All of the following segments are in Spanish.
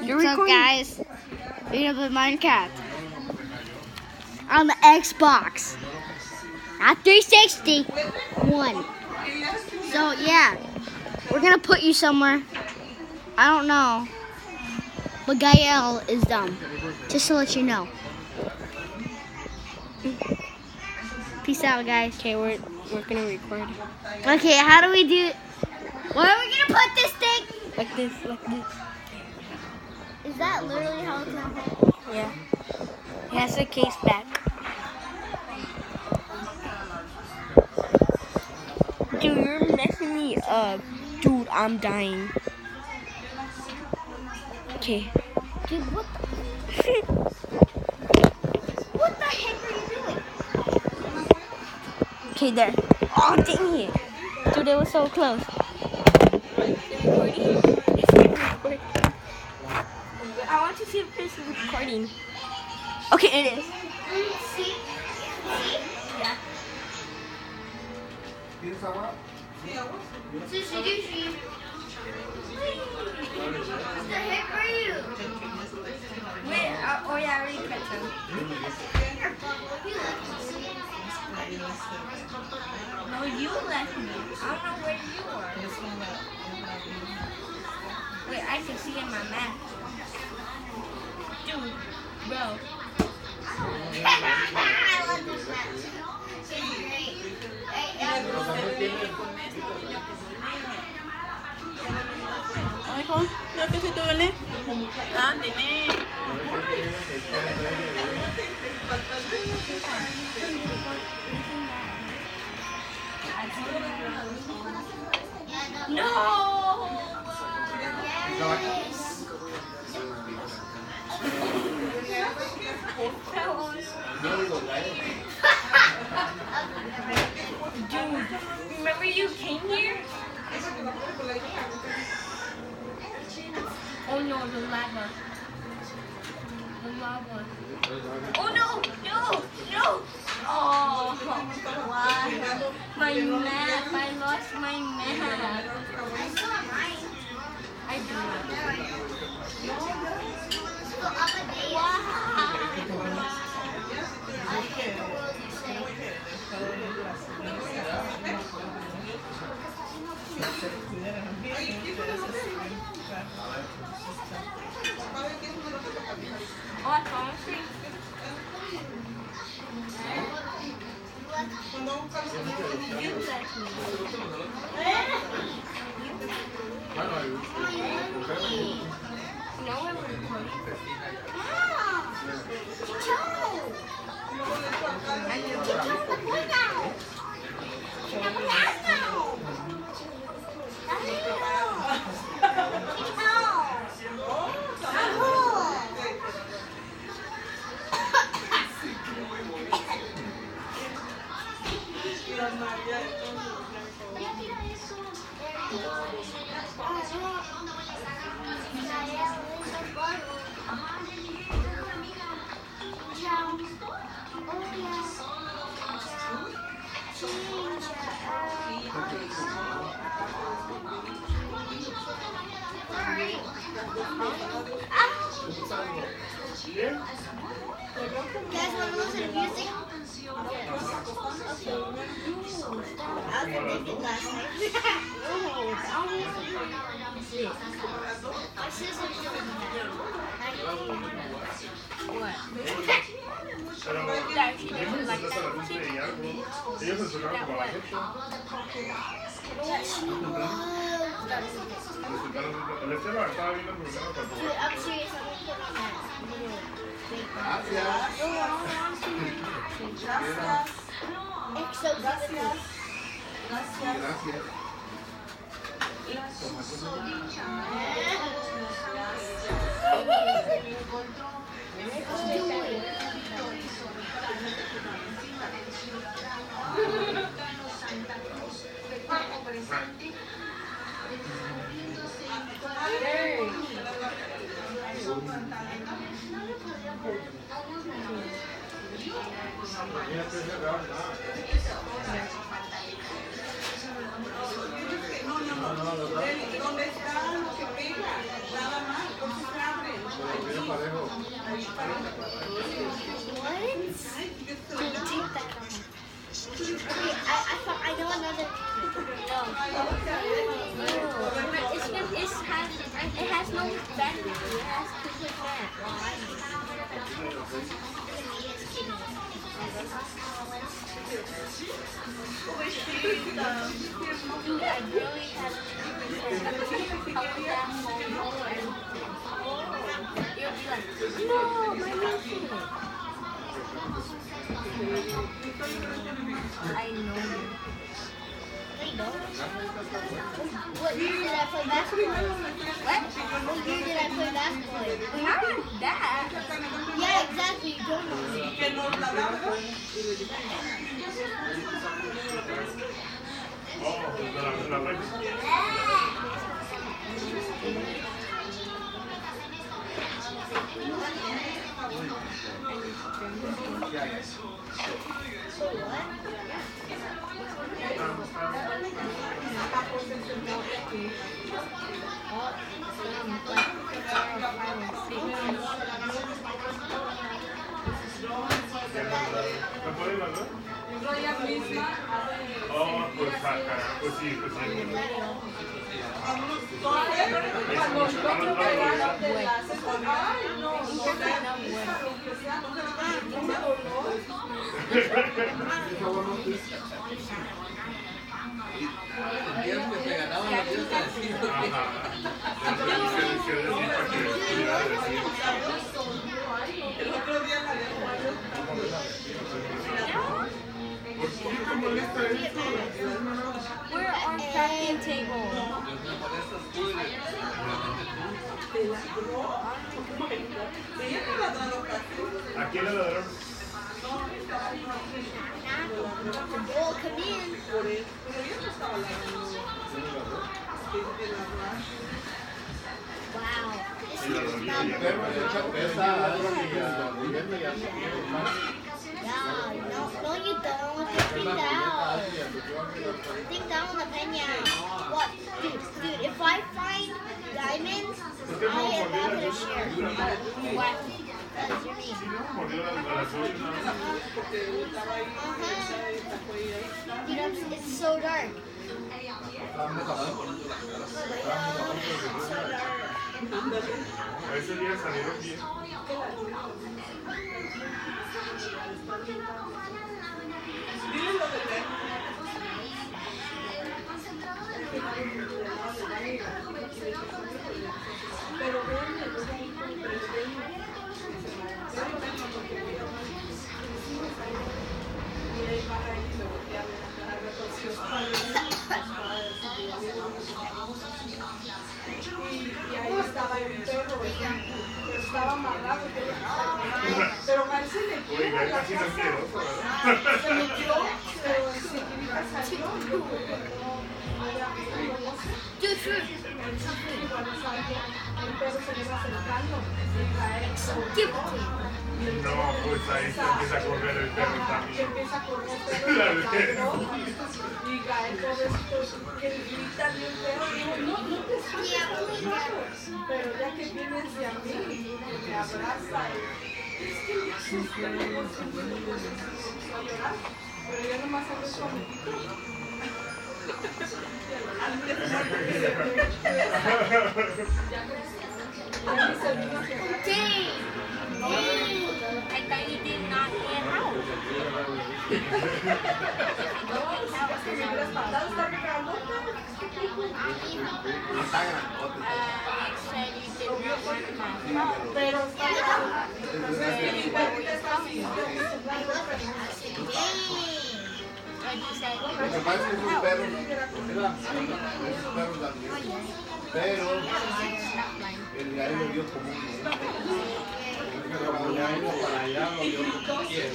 What's up, guys? We're gonna play Minecraft on the Xbox, not 360 one. So yeah, we're gonna put you somewhere. I don't know, but Gael is dumb. Just to let you know. Peace out, guys. Okay, we're gonna record. Okay, how do we do? Where are we gonna put this thing? Like this. Is that literally how it's gonna happen? Yeah. It has the case back. Dude, you're messing me up. Dude, I'm dying. Okay. Dude, what the? What the heck are you doing? Okay, there. Oh, dang it. Dude, it was so close. I want to see if this is recording. Okay, it is. See? Yeah. Sushi. What the heck are you? Wait, oh yeah, I already cut them. No, you left me. I don't know where you are. Wait, I can see in my map. Dude, bro. I love this map. It's great. Ay, con, no te siento bien. Ah, tiene. No! Dude, remember you came here? Oh no, the lava. The lava. Oh no! Oh, why? My map. I lost my map. I still have mine. I do. Go up a day. Oh, I found it. You left me. No, I'm recording. Guys, want to listen to music? I was addicted last night. My sister told me What? That she doesn't like that music? that she loves that music. Dude, I'm serious. I'm going to put on that video. Exo Gracias. ¿Dónde está lo que pega? Nada más, entonces abre. has no battery. It has 2%. Dude, I really have 2%. You'll be like, no, my milkshake. I know. I know. What year did I play basketball? What year did I play basketball? Not that. Yeah, exactly. You don't know. So what? Oh, pues acá, pues sí, pues sí. El otro día la de We're on crafting table. ¿A quién le ladrón? Well, come in. Wow. This is not no, you don't. Think down. Think down the peña. What? Dude, if I find diamonds, I am not gonna share. What? That's your name. Dude, it's so dark. Ese día salieron bien. Pero y ahí estaba el perro, pero estaba amarrado, pero Gal se metió. Oye, Gal casi no quiero, ¿verdad? Se metió, pero enseguida salió. Dude, fruit. Cuando salió, el perro se le iba acercando y Gael Give it to me. No, pues ahí se empieza a correr el perro que también. empieza a correr el perro y Gael, pobrecito, que grita bien feo, digo, no te escuches, pero ya que viene hacia mí, me abraza y es que me asusté, no a llorar, pero ya nomás hablé su amiguito. Dang. I thought you did not get out. Las patadas están pegando. Said you did not want my phone. Pero es que mi perrita está así. What you say? Lo que pasa es que esos perros, esos perros dan miedo. Pero el Gael lo vio como un niño. Como ya iba para allá, lo vio como quiere.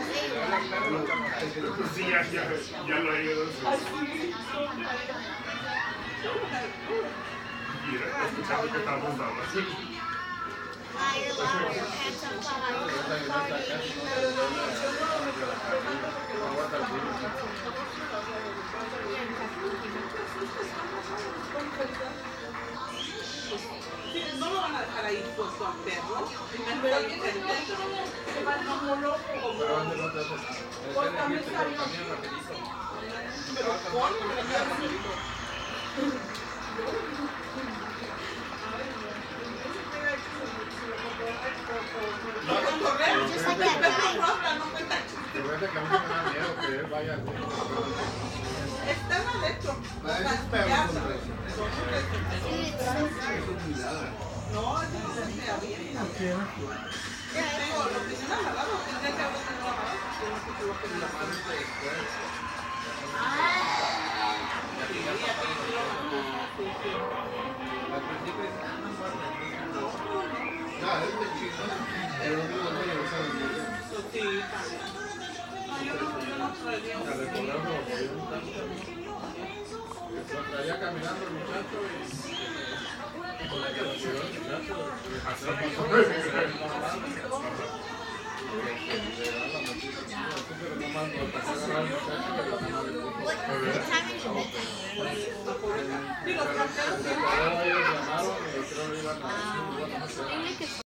Sí, ya lo he ido. Mira, escuchando que estamos hablando. You're loud. Your pants on fire. No lo van a dejar ahí puesto al perro. Pero se va como loco. Pero antes no te hace nada. Pero ponlo. vaya. Están adentro. Esos perros son presos. No, eso no se avienta. Tengo lo primero lavado, tendría que haber tenido lavado. Traía caminando el muchacho Y los carteros y